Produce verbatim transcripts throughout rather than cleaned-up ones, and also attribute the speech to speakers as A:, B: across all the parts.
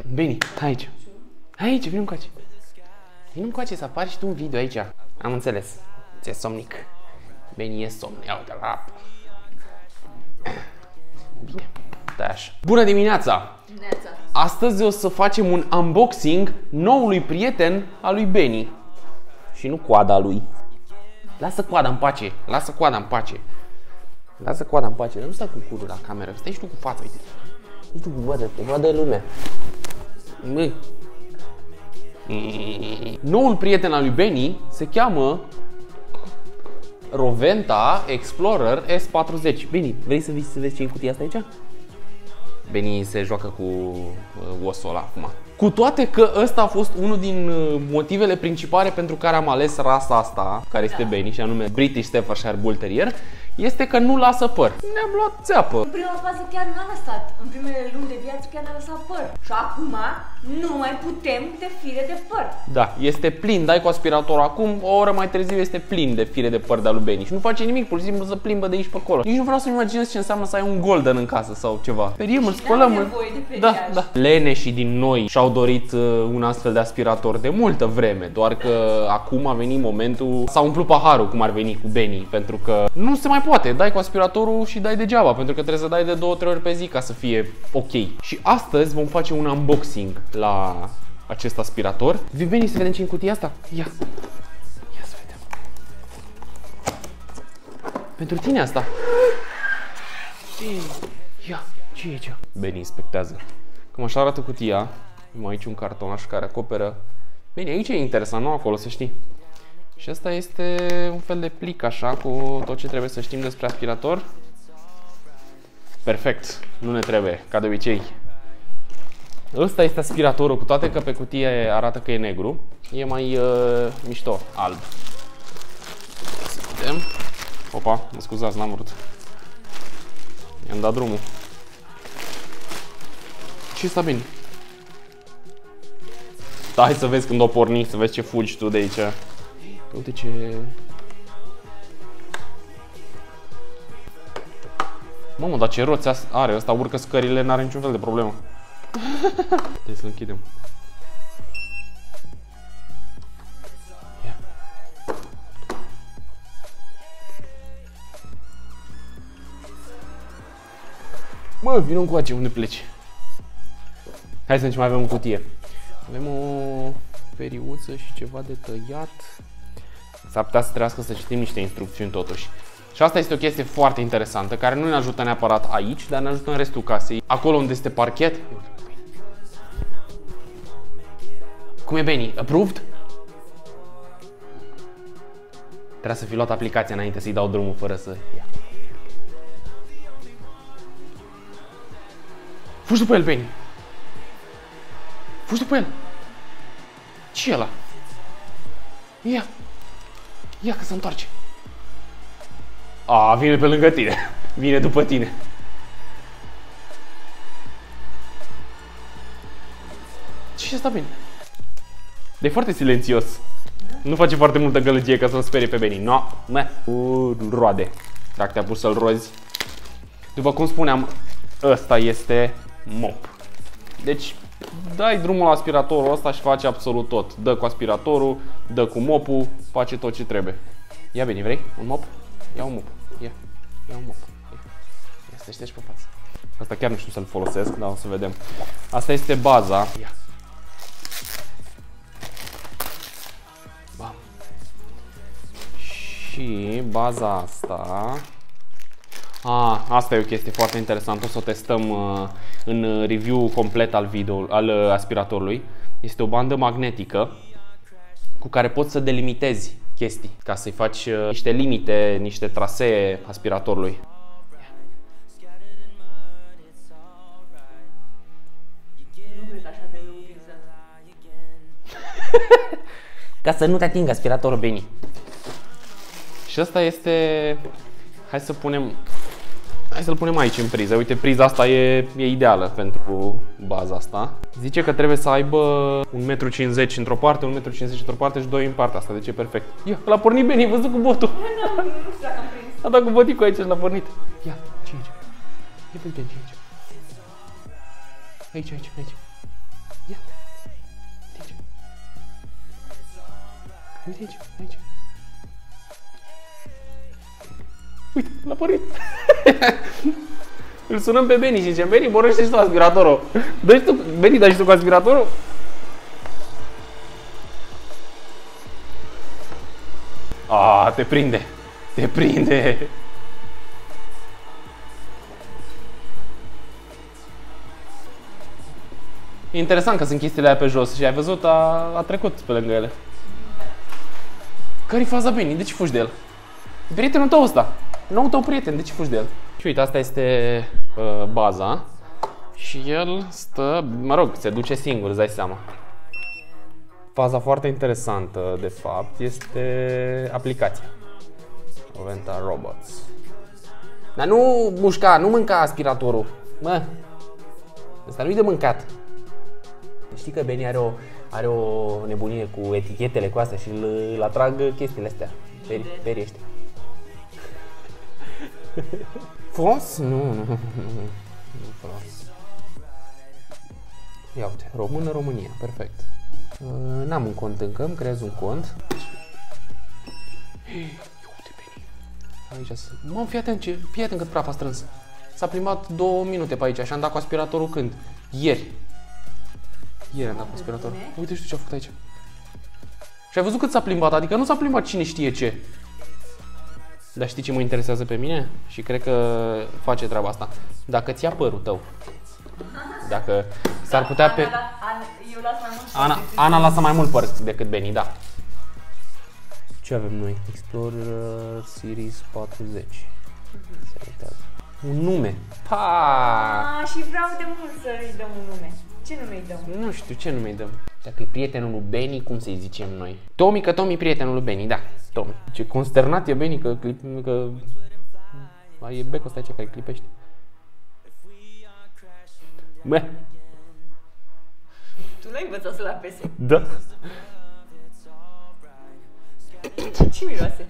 A: Beni, hai aici. Hai aici, vino încoace. Vino încoace să apari și tu un video aici. Am înțeles. Ți-e somnic. Beni e somn. Ia uite la apă. Bine, stai așa. Bună dimineața!
B: Neața.
A: Astăzi o să facem un unboxing noului prieten al lui Beni. Și nu coada lui. Lasă coada în pace. Lasă coada în pace. Lasă coada în pace. Nu stai cu curul la cameră. Stai și tu cu fața, uite. Uite tu, vadă, te vadă lumea. Băi. Noul prieten al lui Beni se cheamă Roventa Explorer S patruzeci. Beni, vrei să vii să vezi ce e în cutia asta aici? Beni se joacă cu osul ăla acum. Cu toate că ăsta a fost unul din motivele principale pentru care am ales rasa asta, care este Beni, și anume British Staffordshire Bull Terrier, este că nu lasă păr. Ne-am luat țeapă.
B: În prima fază chiar n-a lăsat. În primele luni de viață chiar n-a lăsat păr. Și acum nu mai putem de fire de păr.
A: Da, este plin. Dai cu aspiratorul acum, o oră mai târziu este plin de fire de păr de-a lui Beni. Și nu face nimic, pur și simplu să plimbă de aici pe acolo. Nici nu vreau să-mi imaginez ce înseamnă să ai un golden în casă sau ceva. Periem, îl spălăm.
B: De
A: da, da. Leneșii din noi și-au dorit uh, un astfel de aspirator de multă vreme. Doar că acum a venit momentul. S-a umplut paharul, cum ar veni, cu Beni. Pentru că nu se mai poate. Dai cu aspiratorul și dai degeaba. Pentru că trebuie să dai de două trei ori pe zi ca să fie ok. Și astăzi vom face un unboxing la acest aspirator. Vii, Beni, să vedem ce e în cutia asta? Ia. Ia să vedem. Pentru tine asta. Ia. Ce e aici? Beni inspectează. Cam așa arată cutia. Am aici un cartonaș care acoperă. Bine, aici e interesant, nu acolo, să știi. Și asta este un fel de plic așa cu tot ce trebuie să știm despre aspirator. Perfect, nu ne trebuie, ca de obicei. Ăsta este aspiratorul, cu toate că pe cutie arată că e negru. E mai uh, mișto, alb. Să vedem. Opa, mă scuzați, n-am vrut. I-am dat drumul. Ce sta bine? Da, hai să vezi când o porni, să vezi ce fugi tu de aici. Uite ce... Mamă, dar ce roți are, ăsta urcă scările, n-are niciun fel de problemă. Trebuie să-l închidem. Ia. Mă, vină încoace, unde pleci? Hai să mai avem în cutie. Avem o periuță și ceva de tăiat. S-ar putea să trebuiască să citim niște instrucțiuni totuși. Și asta este o chestie foarte interesantă, care nu ne ajută neapărat aici, dar ne ajută în restul casei. Acolo unde este parchet. Cum e, Beni? Approved? Trebuie să fi luat aplicația înainte să-i dau drumul fără să ia. Fugi după el, Beni! Fugi după el! Ce e ăla? Ia! Ia că se întoarce! A, vine pe lângă tine! Vine după tine! Ce asta, Beni? E foarte silențios. Nu face foarte multă gălăgie ca să-l sperie pe Beni. No, mă, cu roade. Dacă te-a pus să-l rozi. După cum spuneam, ăsta este mop. Deci, dai drumul la aspiratorul ăsta și face absolut tot. Dă cu aspiratorul, dă cu mopul, face tot ce trebuie. Ia, Beni, vrei un mop? Ia un mop. Ia, ia un mop. Ia, ia să te ștergi pe față. Asta chiar nu știu să-l folosesc, dar o să vedem. Asta este baza. Ia. Bam. Și baza asta... A, asta e o chestie foarte interesantă, o să o testăm uh, în review complet al video al uh, aspiratorului. Este o bandă magnetică cu care poți să delimitezi chestii, ca să-i faci uh, niște limite, niște trasee aspiratorului.
B: Nu cred că așa trebuie utilizat.
A: Ca să nu te atingă aspiratorul, Beni. Și asta este... Hai să punem... Hai să-l punem aici în priză. Uite, priza asta e, e ideală pentru baza asta. Zice că trebuie să aibă un metru cincizeci într-o parte, un metru cincizeci într-o parte și doi în partea asta. Deci e perfect. Ia, l-a pornit Beni, ai văzut cu botul.
B: Nu, nu știu dacă am prins.
A: A dat cu boticul aici și l-a pornit. Ia, ce aici? Ia, uite, ce aici? Aici, aici, aici. Uite aici, aici. Uite, l-a părit. Îl sunăm pe Beni și zicem, Beni, borăște și tu aspiratorul. Dă și tu, Beni, dă și tu cu aspiratorul? Ah, te prinde. Te prinde. E interesant că sunt chestiile aia pe jos și ai văzut, a, a trecut pe lângă ele. Care-i faza, Beni? De ce fugi de el? Prietenul tău ăsta. Nou tău prieten, de ce fugi de el? Și uite, asta este uh, baza. Și el stă, mă rog, se duce singur, îți dai seama. Faza foarte interesantă, de fapt, este aplicația. Oventa Robots. Dar nu mușca, nu mânca aspiratorul. Mă, ăsta nu-i de mâncat. Știi că Beni are o, are o nebunie cu etichetele cu astea și îl, îl atrag chestiile astea. Peri, perii ăștia. Frons? Nu, nu, nu, nu frons. Ia uite, română, România, perfect. N-am un cont încă, îmi creez un cont. Ia uite, Beni. Aici sunt. Mă, fii atent, ce, fii atent cât praf a strâns. S-a plimbat două minute pe aici și am dat cu aspiratorul când? Ieri. Ieri am dat cu aspiratorul. Uite și tu ce a făcut aici. Și ai văzut cât s-a plimbat, adică nu s-a plimbat cine știe ce. Dar știi ce mă interesează pe mine? Și cred că face treaba asta. Dacă ți ia părul tău. Dacă s-ar putea pe...
B: Eu las mai mult
A: Ana, Ana lasă mai mult păr decât Beni, da. Ce avem noi? Explorer Series patruzeci. Un nume. Pa!
B: Ah, și vreau de mult să-i dăm un nume. Ce nume îi dăm?
A: Nu știu, ce nume îi dăm? Dacă e prietenul lui Beni, cum să-i zicem noi? Tomi, că Tomi e prietenul lui Beni, da. Tomi. Ce consternat e Beni că, clip, că... A, e becul ăsta aici care clipește. Bă.
B: Tu l-ai învățat să-l apese.
A: Da.
B: Ce miroase?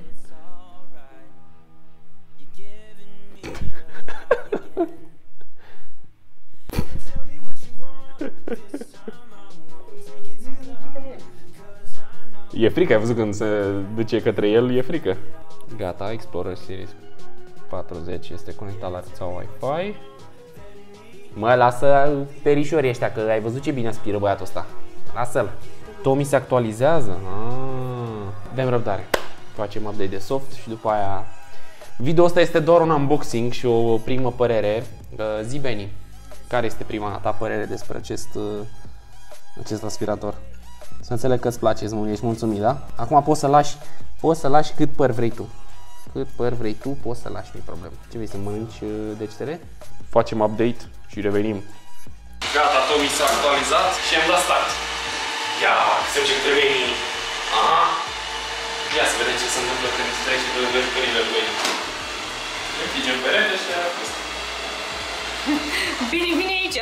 A: E frică, ai văzut când se duce către el, e frică. Gata, Explorer Series patruzeci este conectat la rețeaua Wi-Fi. Mă, lasă perișorii ăștia, că ai văzut ce bine aspiră băiatul ăsta. Lasă-l. Tomi se actualizează? Ah, avem răbdare. Facem update de soft și după aia... Video ăsta este doar un unboxing și o primă părere. Zi, Beni, care este prima ta părere despre acest, acest aspirator? Să înțeleg că îți place, ești mulțumit, da? Acum poți să lași, poți să lași cât păr vrei tu. Cât păr vrei tu, poți să lași, nu-i problemă. Ce vrei, să mănânci degetele? Facem update și revenim. Gata, Tomi s-a actualizat și am dat start. Ia, se duce către Beni. Aha. Ia să vedem ce se întâmplă când treci pe lângă jucările lui Beni. Împingem perete și a fost.
B: Bine, vine aici.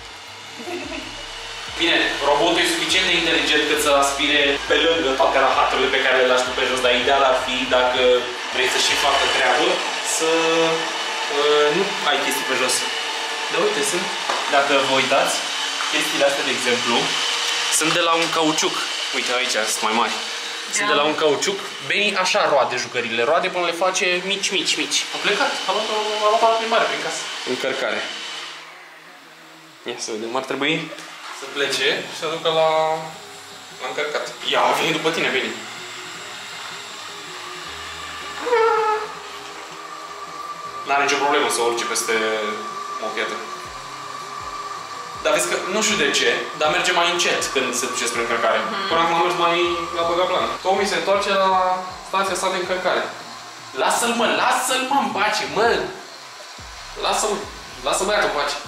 A: Bine, robotul e suficient de inteligent cât să aspire pe lângă toate rahaturile pe care le lași tu pe jos, dar ideal ar fi, dacă vrei să și facă treabă, să uh, nu ai chestii pe jos. Dar uite, sunt, dacă vă uitați, chestiile astea, de exemplu, sunt de la un cauciuc. Uite, aici sunt mai mari. Sunt de la un cauciuc. Beni așa roade jucările, roade până le face mici, mici, mici. A plecat, a luat-o luat la plimbare prin casă. Încărcare. Ia să vedem, ar trebui să plece și să ducă la, la încărcat. Ia, a venit după tine, Beni. N-are nicio problemă să urce peste mochetă. Dar vezi că, nu știu de ce, dar merge mai încet când se duce spre încărcare. Mm-hmm. Până acum a mers mai la băga plan. Tomi se întoarce la stația sa de încărcare. Lasă-l, mă, lasă-l, mă, în pace, mă! Lasă-l, lasă băiatul în pace.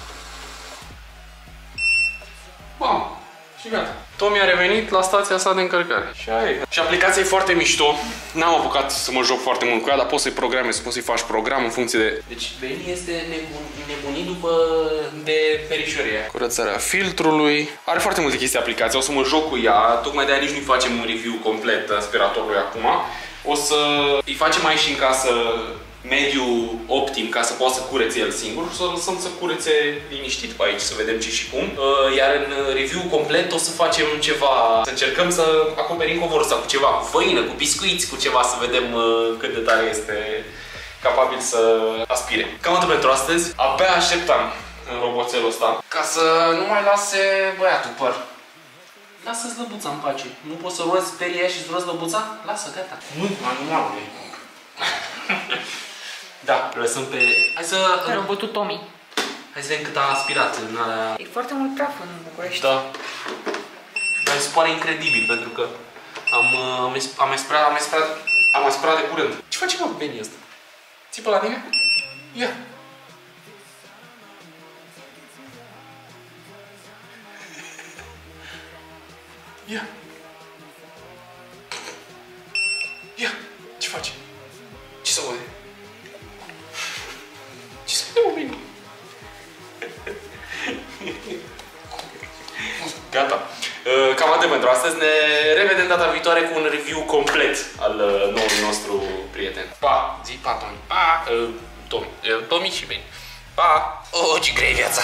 A: Bam! Și gata. Tomi a revenit la stația sa de încărcare. Și aia e. Și aplicația e foarte mișto. N-am apucat să mă joc foarte mult cu ea, dar poți să-i programezi, poți să-i faci program în funcție de... Deci Beni este nebun, nebunit după de perișorie. Curățarea filtrului. Are foarte multe chestii aplicația, o să mă joc cu ea. Tocmai de-aia nici nu facem un review complet aspiratorului acum. O să îi facem aici în casă mediu optim ca să poată să curețe el singur și să o lăsăm să curețe liniștit pe aici, să vedem ce și cum. Iar în review complet o să facem ceva, să încercăm să acoperim covorul ăsta cu ceva, cu făină, cu biscuiți, cu ceva, să vedem cât de tare este capabil să aspire. Cam atât pentru astăzi. Abia așteptam roboțelul ăsta ca să nu mai lase băiatul păr. Lasă-ți lăbuța în pace. Nu poți să rozi peria și să rozi lăbuța? Lasă, gata. Nu, animalule. Da, lăsăm pe... Hai să...
B: Robotul Tommy.
A: Hai să vedem cât a aspirat în alea...
B: E foarte mult praf în București.
A: Da. Dar mi se pare incredibil, pentru că am, am, am aspirat, am aspirat, am aspirat de curând. Ce face, mă, Benny ăsta? Țipă la tine? Ia. Ia. Ia. Ce faci? Ce se aude? Ce se aude, mă, Benny? Gata. Cam atât pentru astăzi. Ne revedem data viitoare cu un review complet al noului nostru prieten. Pa! Zi pa, Tommy. Pa! Uh, Tommy. Uh, Tommy și Benny. Pa! Oh, ce greu e viața!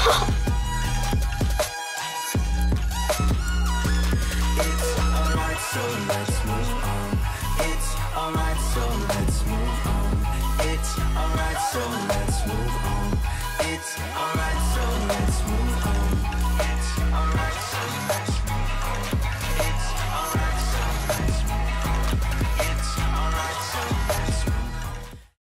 C: So let's move on. It's alright, so let's move on. It's alright, so let's move on. It's alright, so let's move on. It's alright, so let's